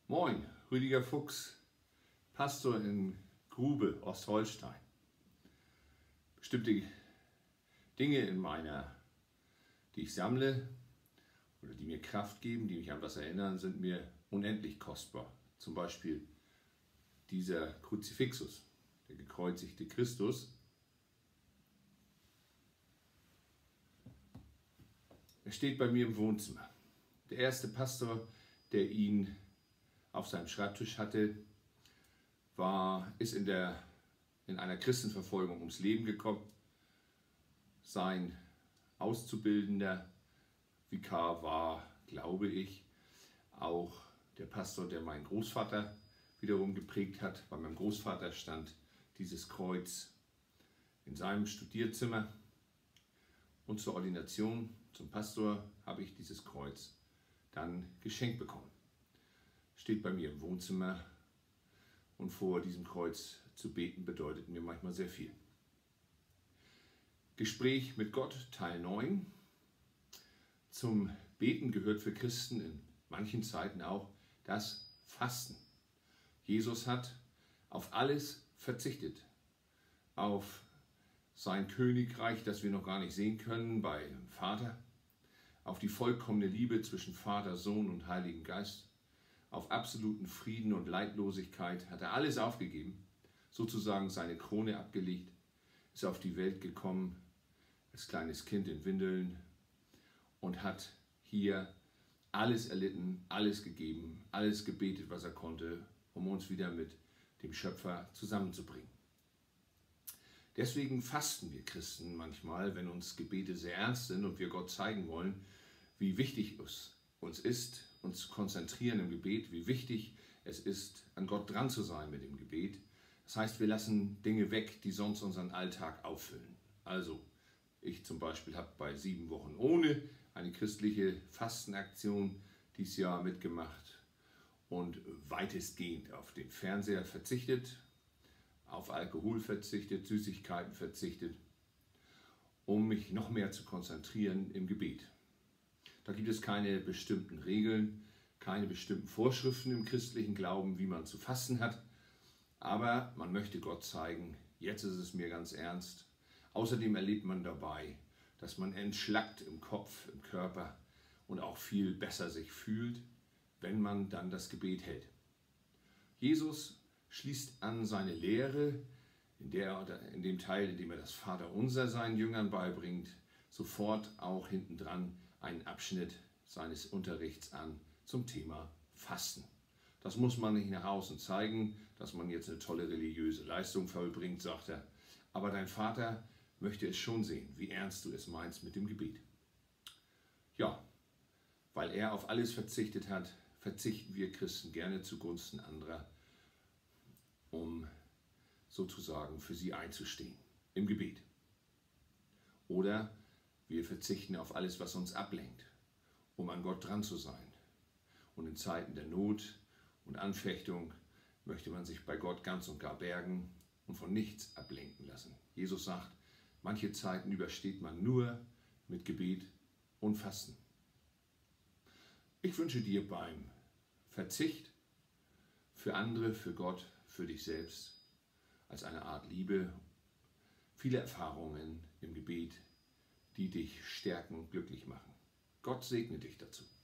Moin, Rüdiger Fuchs, Pastor in Grube, Ostholstein. Bestimmte Dinge die ich sammle oder die mir Kraft geben, die mich an was erinnern, sind mir unendlich kostbar. Zum Beispiel dieser Kruzifixus, der gekreuzigte Christus. Er steht bei mir im Wohnzimmer. Der erste Pastor, der ihn auf seinem Schreibtisch hatte, ist in einer Christenverfolgung ums Leben gekommen. Sein auszubildender Vikar war, glaube ich, auch der Pastor, der meinen Großvater wiederum geprägt hat. Bei meinem Großvater stand dieses Kreuz in seinem Studierzimmer. Und zur Ordination zum Pastor habe ich dieses Kreuz dann geschenkt bekommen. Steht bei mir im Wohnzimmer, und vor diesem Kreuz zu beten bedeutet mir manchmal sehr viel. Gespräch mit Gott, Teil 9. Zum Beten gehört für Christen in manchen Zeiten auch das Fasten. Jesus hat auf alles verzichtet. Auf sein Königreich, das wir noch gar nicht sehen können, bei dem Vater. Auf die vollkommene Liebe zwischen Vater, Sohn und Heiligen Geist. Auf absoluten Frieden und Leidlosigkeit hat er alles aufgegeben, sozusagen seine Krone abgelegt, ist auf die Welt gekommen als kleines Kind in Windeln und hat hier alles erlitten, alles gegeben, alles gebetet, was er konnte, um uns wieder mit dem Schöpfer zusammenzubringen. Deswegen fasten wir Christen manchmal, wenn uns Gebete sehr ernst sind und wir Gott zeigen wollen, wie wichtig es uns ist, uns zu konzentrieren im Gebet, wie wichtig es ist, an Gott dran zu sein mit dem Gebet. Das heißt, wir lassen Dinge weg, die sonst unseren Alltag auffüllen. Also, ich zum Beispiel habe bei 7 Wochen ohne eine christliche Fastenaktion dieses Jahr mitgemacht und weitestgehend auf den Fernseher verzichtet, auf Alkohol verzichtet, Süßigkeiten verzichtet, um mich noch mehr zu konzentrieren im Gebet. Da gibt es keine bestimmten Regeln, keine bestimmten Vorschriften im christlichen Glauben, wie man zu fasten hat. Aber man möchte Gott zeigen, jetzt ist es mir ganz ernst. Außerdem erlebt man dabei, dass man entschlackt im Kopf, im Körper und auch viel besser sich fühlt, wenn man dann das Gebet hält. Jesus schließt an seine Lehre, in dem Teil, in dem er das Vaterunser seinen Jüngern beibringt, sofort auch hintendran einen Abschnitt seines Unterrichts an zum Thema Fasten. Das muss man nicht nach außen zeigen, dass man jetzt eine tolle religiöse Leistung vollbringt, sagt er. Aber dein Vater möchte es schon sehen, wie ernst du es meinst mit dem Gebet. Ja, weil er auf alles verzichtet hat, verzichten wir Christen gerne zugunsten anderer, um sozusagen für sie einzustehen im Gebet. Oder wir verzichten auf alles, was uns ablenkt, um an Gott dran zu sein. Und in Zeiten der Not und Anfechtung möchte man sich bei Gott ganz und gar bergen und von nichts ablenken lassen. Jesus sagt, manche Zeiten übersteht man nur mit Gebet und Fasten. Ich wünsche dir beim Verzicht für andere, für Gott, für dich selbst, als eine Art Liebe, viele Erfahrungen im Gebet, die dich stärken und glücklich machen. Gott segne dich dazu.